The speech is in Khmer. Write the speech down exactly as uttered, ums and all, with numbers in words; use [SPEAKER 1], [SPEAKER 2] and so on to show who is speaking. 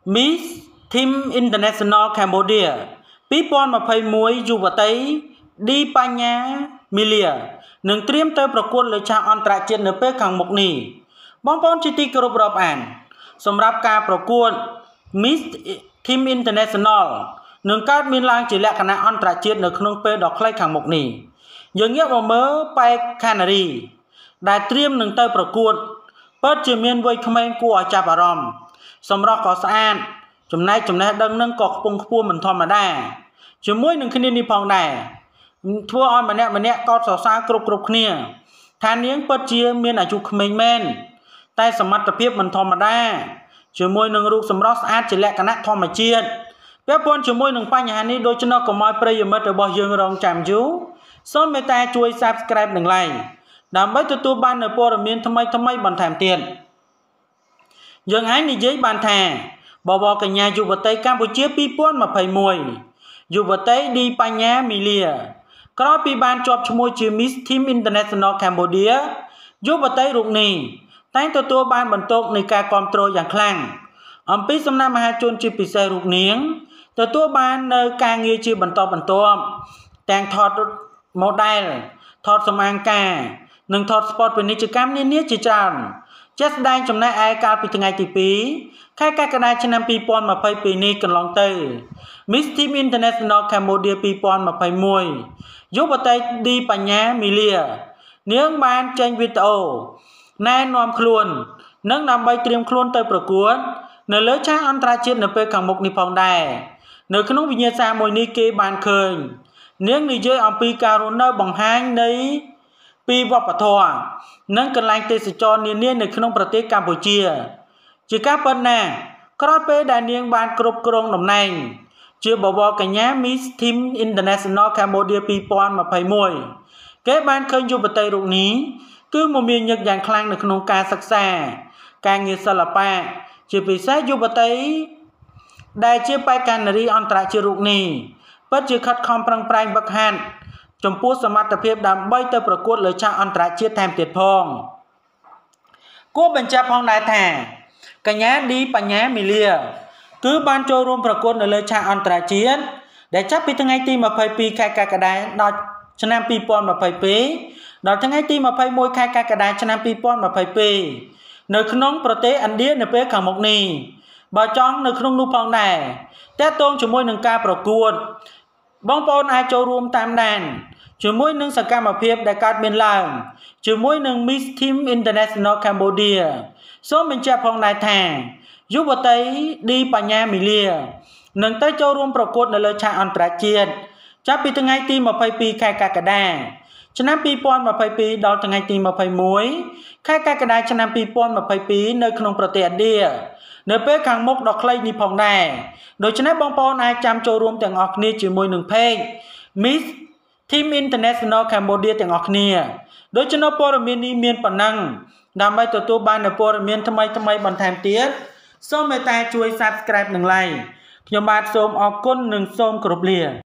[SPEAKER 1] Miss Team International Cambodia ពីរពាន់ម្ភៃមួយយុវតី ឌី បញ្ញា មីលា នឹងត្រៀមទៅប្រកួតលើឆាកអន្តរជាតិនៅពេលខាងមុខនេះបងប្អូនជាទីគោរពរាប់អានសម្រាប់ការប្រកួត Miss Team International នឹងកើតមានឡើងជាលក្ខណៈអន្តរជាតិនៅក្នុងពេលដ៏ខ្លីខាងមុខនេះយើងងាកមកមើលប៉ែកខាណារីដែលត្រៀមនឹងទៅប្រកួតពិតជាមានវ័យក្មេងគួរឲ្យចាប់អារម្មណ៍សម្រស់ក៏ស្អាតចំណែកចំណេះដឹងនឹងក៏ខ្ពង់ខ្ពស់មិនធម្មតាជាមួយនឹងគ្នានេះផងដែរធ្វើឲ្យម្នាក់ម្នាក់កោតសរសើរគ្រប់គ្រប់គ្នាថានាងពិតជាមានអាយុក្មេងមែនតែសមត្ថភាពមិនធម្មតាជាមួយនឹងរូបសម្រស់ស្អាតជាលក្ខណៈធម្មជាតិពាក់ព័ន្ធជាមួយនឹងបញ្ហានេះដូច្នោះកុំឲ្យប្រិយមិត្តរបស់យើងរងចាំយូរសូមមេត្តាជួយ Subscribe និង Like ដើម្បីទទួលបាននូវព័ត៌មានថ្មីថ្មីបន្ថែមទៀតយើងឯងនិយាយបានថាបវរកញ្ញាយុវតីកម្ពុជាពីរពាន់ម្ភៃមួយយុវតី ឌី បញ្ញា មីលាក្រោយពីបានជាប់ឈ្មោះជា Miss Team International Cambodia យុវតីរូបនេះតែងទទួលបានបន្ទុកនៃការគាំទ្រយ៉ាងខ្លាំងអំពីសំណាក់មហាជនជាពិសេសរូបនាងទទួលបាននៅការងារជាបន្តបន្ទាប់ទាំងថត model ថតសម្អាងការនិងថត sport ពាណិជ្ជកម្មនានាជាច្រើនជាក់ស្ដែងចំណែកឯកាលពីថ្ងៃទីពីរខែកក្កដាឆ្នាំពីរពាន់ម្ភៃពីរនេះកន្លងទៅ Miss Team International Cambodia ពីរពាន់ម្ភៃមួយយុវតី ឌី បញ្ញា មីលានាងបានចេញវីដេអូណែនាំខ្លួននិងដើម្បីត្រៀមខ្លួនទៅប្រកួតនៅលើឆាកអន្តរជាតិនៅពេលខាងមុខនេះផងដែរនៅក្នុងវិញ្ញាសាមួយនេះគេបានឃើញនាងនិយាយអំពីការរស់នៅបង្ហាញនៃពីវប្បធម៌និងកន្លែងទេសចរនានានៅក្នុងប្រទេសកម្ពុជាជាការពិតណាស់ក្រោយពេលដែលនាងបានគ្រប់គ្រងតំណែងជាបវរកញ្ញា Miss Team International Cambodia ពីរពាន់ម្ភៃមួយគេបានឃើញយុវតីរូបនេះគឺមមាញឹកយ៉ាងខ្លាំងនៅក្នុងការសិក្សាការងារសិល្បៈជាពិសេសយុវតីដែលជាបេក្ខនារីអន្តរជាតិរូបនេះពិតជាខិតខំប្រឹងប្រែងវឹកហាត់ចំពោះសមត្ថភាពដើម្បីទៅប្រកួតលើឆាកអន្តរជាតិថែមទៀតផងគួរបញ្ជាក់ផងដែរថាកញ្ញា ឌី បញ្ញា មីលាគឺបានចូលរួមប្រកួតនៅលើឆាកអន្តរជាតិដែលចាប់ពីថ្ងៃទីម្ភៃពីរខែកក្កដាដល់ឆ្នាំពីរពាន់ម្ភៃពីរដល់ថ្ងៃទីម្ភៃមួយខែកក្កដាឆ្នាំពីរពាន់ម្ភៃពីរនៅក្នុងប្រទេសឥណ្ឌានៅពេលខាងមុខនេះបើចង់នៅក្នុងនោះផងដែរតើតងជាមួយនឹងការប្រកួតបងប្អូនអាចចូលរួមតាមដានជាមួយនឹងសកម្មភាពដែលកើតមានឡើងជាមួយនឹង Miss Team International Cambodia សូមបញ្ជាក់ផងដែរថាយុវតី ឌី បញ្ញា មីលានឹងទៅចូលរួមប្រកួតនៅលើឆាកអន្តរជាតិចាប់ពីថ្ងៃទីម្ភៃពីរខែកក្កដាឆ្នាំពីរពាន់ម្ភៃពីរដល់ថ្ងៃទីម្ភៃមួយខែកក្កដាឆ្នាំពីរពាន់ម្ភៃពីរនៅក្នុងប្រទេសឥណ្ឌានៅពេលខាងមុខដ៏ខ្លីនេះផងដែរដូច្នេះបងប្អូនអាចចាំចូលរួមទាំងអស់គ្នាជាមួយនឹង Page Miss Team International Cambodia ទាំងអស់គ្នាដូច្នេះព័ត៌មាននេះមានប៉ុណ្ណឹងដើម្បីទទួលបាននូវព័ត៌មានថ្មីថ្មីបន្ថែមទៀតសូមមេត្តាជួយ Subscribe និង Like ខ្ញុំបាទសូមអរគុណនិងសូមគោរពលា